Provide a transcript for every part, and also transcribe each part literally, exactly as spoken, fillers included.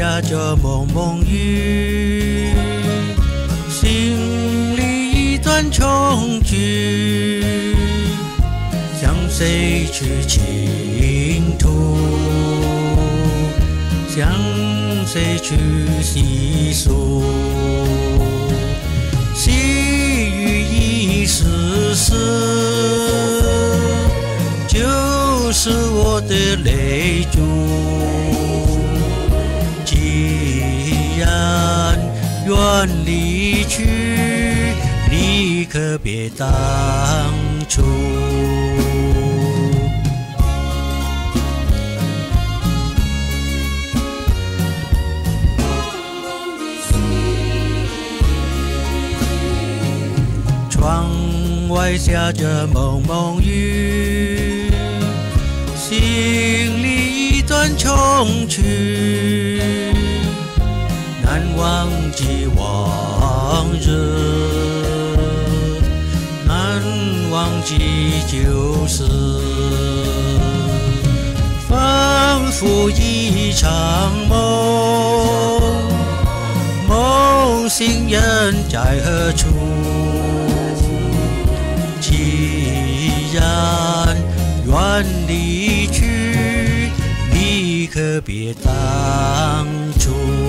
下着蒙蒙雨，心里一段恐惧，向谁去倾吐？向谁去细诉？细雨一丝丝，就是我的泪珠。既然愿离去，你可别当初。窗外下着蒙蒙雨，心里一段衷曲，难忘记往日，难忘记旧事，仿佛一场梦，梦醒人在何处？既然愿离去，你可别当初。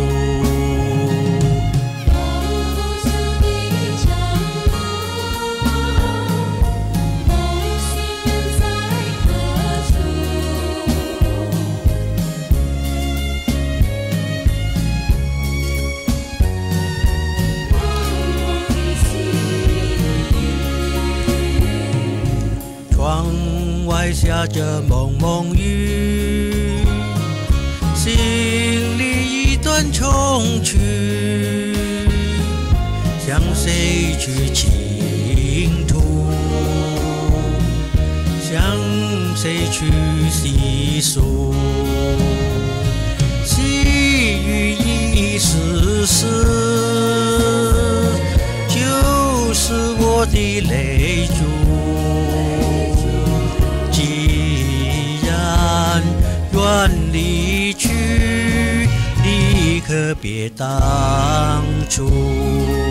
窗外下着蒙蒙雨，心里一段衷曲，向谁去倾吐？向谁去细诉？细雨一丝丝，就是我的泪珠。愿离去，你可别当初。